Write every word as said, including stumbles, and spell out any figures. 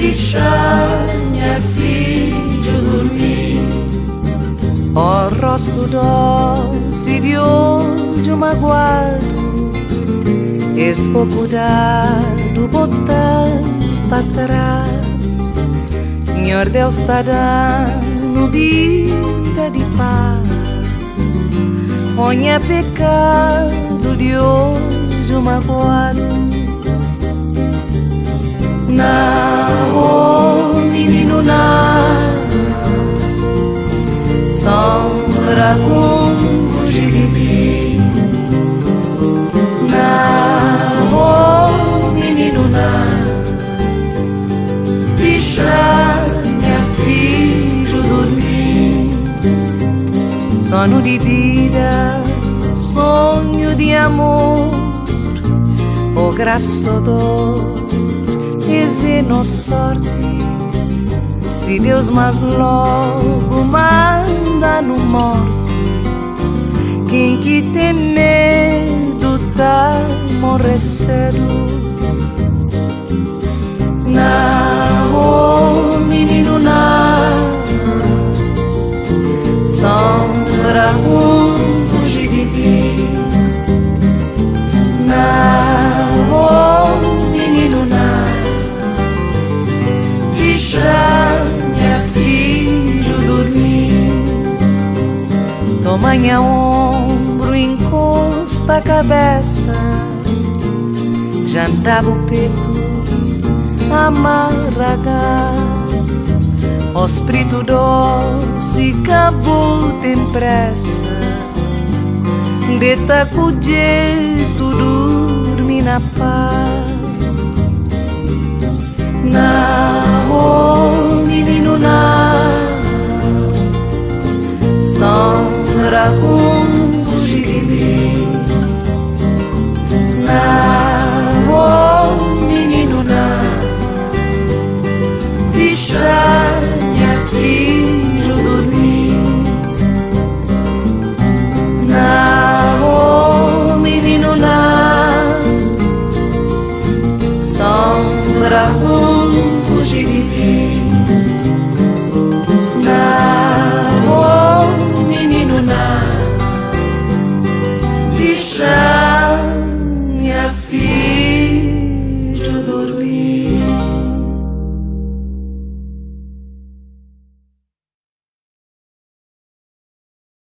deixar minha filha dormir. Ó rosto doce de olho magoado, és pouco dado botar para trás. Senhor Deus está dando vida de paz. Onha pecado de olho magoado. Não, menino, não, sombra vão fugir de mim. Não, menino, não, deixar minha filha dormir. Sono de vida, sonho de amor, oh graça dor, é nossa sorte. Se Deus mais logo manda no morte, quem que tem medo tá morrer cedo. Não, menino, não, sombra vão fugir de mim. Não, menino, não, deixar minha filha dormir. Toma minha ombro, encosta a cabeça, jantava o peito, amarra gás. O espírito doce acabou tem pressa, deita com jeito, dorme na paz. Não, menino, não, sombra vão fugir de mim. Não, menino, não, deixar minha filha dormir. Não, menino, não, sombra vão fugir de mim.